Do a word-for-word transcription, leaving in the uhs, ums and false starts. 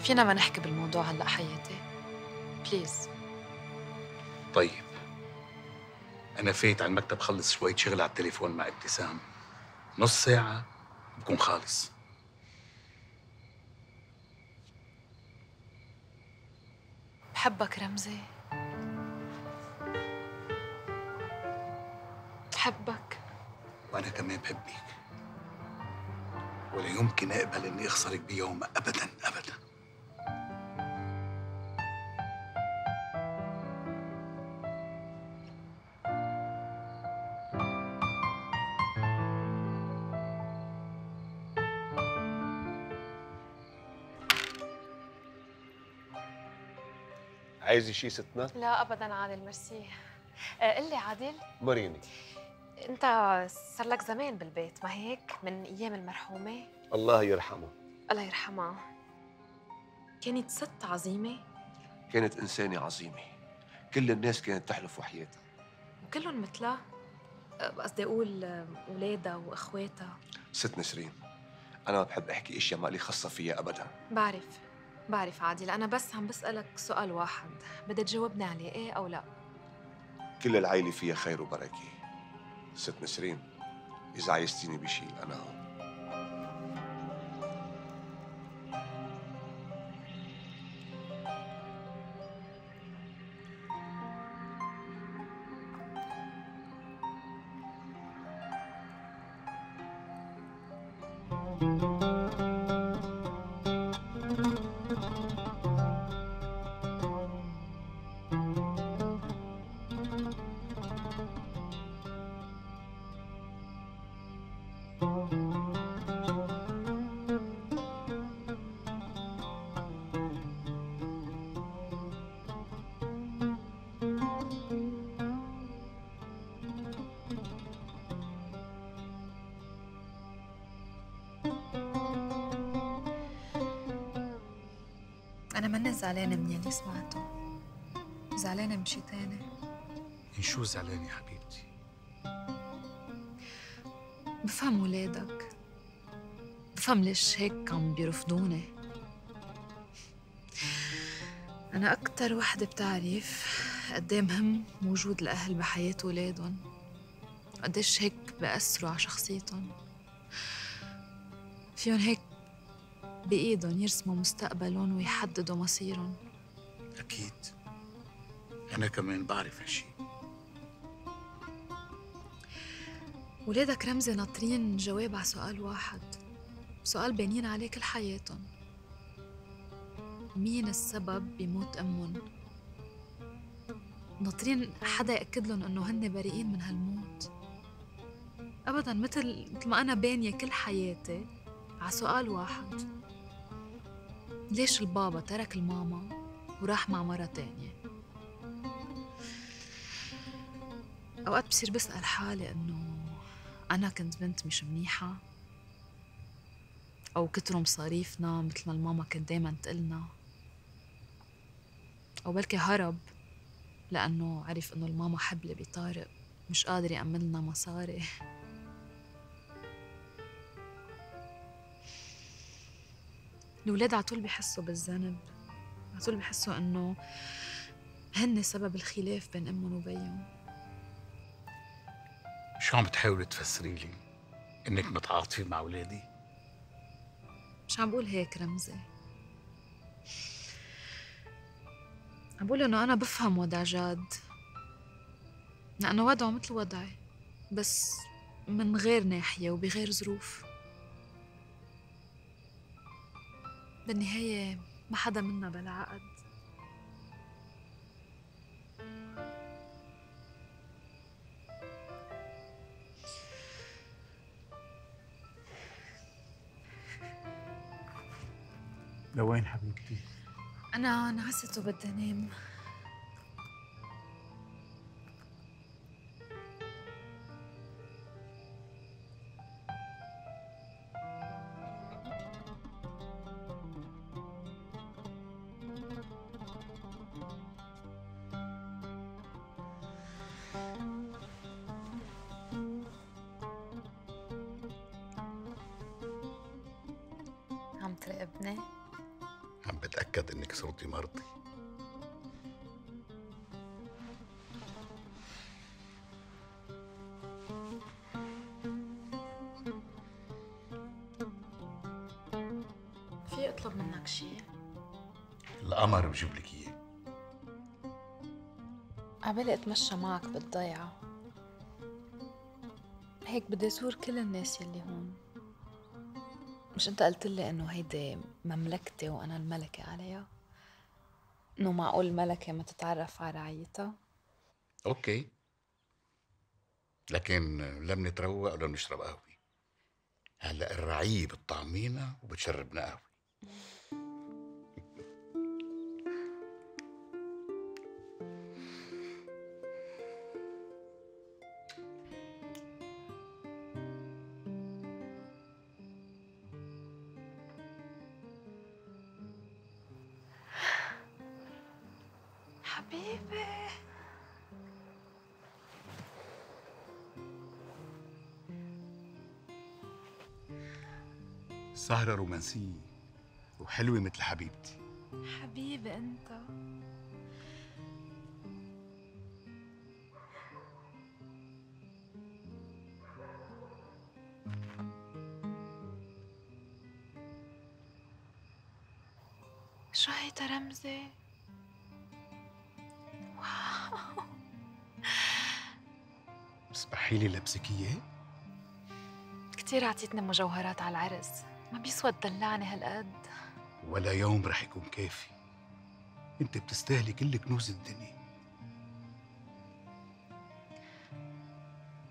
فينا ما نحكي بالموضوع هلأ حياتي؟ بليز. طيب، أنا فايت على المكتب خلص شوية شغل على التليفون مع ابتسام، نص ساعة بكون خالص. بحبك رمزي، بحبك. وأنا كمان بحبك، ولا يمكن أقبل إني أخسرك بيوم، أبداً أبداً. عايزة شي ستنا؟ لا أبداً عادل، ميرسي. آه، قل لي عادل، مريني. أنت صار لك زمان بالبيت ما هيك؟ من أيام المرحومة الله يرحمه. الله يرحمها. كانت ست عظيمة، كانت إنسانة عظيمة، كل الناس كانت تحلف وحياتها. وكلهم مثلها. آه، قصدي أقول آه، أولادها وإخواتها. ست نسرين، أنا ما بحب أحكي أشياء ما لي خاصة فيها أبداً. بعرف بعرف عادل، أنا بس عم بسألك سؤال واحد بدك تجاوبني عليه، إيه أو لا. كل العيلة فيها خير وبركة. ست نسرين، إذا عايزتيني بشي أنا هون. أنا ماني زعلانة من يلي سمعته، زعلانة من شي تاني. من شو زعلانة يا حبيبتي؟ بفهم ولادك، بفهم ليش هيك عم بيرفضوني. أنا أكتر وحدة بتعرف قد إيه مهم وجود الأهل بحياة ولادهم، قديش هيك بأثروا على شخصيتهم. فيهم هيك بإيدهم يرسموا مستقبلهم ويحددوا مصيرهم. أكيد، أنا كمان بعرف هالشي. ولادك رمزي ناطرين جواب على سؤال واحد، سؤال بانين عليه كل حياتهم: مين السبب بموت أمهم؟ ناطرين حدا يأكد لهم إنه هن بريئين من هالموت. أبداً، مثل مثل ما أنا بانية كل حياتي على سؤال واحد: ليش البابا ترك الماما وراح مع مرة تانية؟ أوقات بصير بسأل حالي إنه أنا كنت بنت مش منيحة، أو كتروا مصاريفنا مثل ما الماما كانت دايماً تقلنا، أو بلكي هرب لأنه عرف إنه الماما حبلة بطارق مش قادر يأمن لنا مصاري. الولاد عطول بيحسوا بالذنب، عطول بيحسوا إنه هن سبب الخلاف بين أمهم وبيهم. شو عم بتحاولي تفسري لي؟ إنك متعاطفة مع أولادي؟ مش عم بقول هيك رمزي، عم بقول إنه أنا بفهم وضع جاد، لأنه وضعه مثل وضعي بس من غير ناحية وبغير ظروف. بالنهاية ما حدا منا بلا عقد. لوين حبيبتي؟ أنا نعست وبدي أنام. عم تراقبني؟ عم بتأكد إنك صرتي مرضي. في أطلب منك شيء؟ القمر بجيب لك إياه. عبالي أتمشى معك بالضيعة، هيك بدي أزور كل الناس يلي هون. مش أنت قلت لي إنه هيدي مملكتي وأنا الملكة عليها؟ إنه معقول الملكة ما تتعرف على رعيتها؟ أوكي، لكن لا بنتروق ولا بنشرب قهوة. هلا الرعية بتطعمينا وبتشربنا قهوة. حبيبي سهرة رومانسية وحلوة مثل حبيبتي. حبيبي أنت. شو هيدا رمزي؟ واو، اسمحي لي لبسك إياه؟ كتير عطيتني مجوهرات على العرس، ما بيسوى تدلعني هالقد. ولا يوم رح يكون كافي. انت بتستاهلي كل كنوز الدنيا.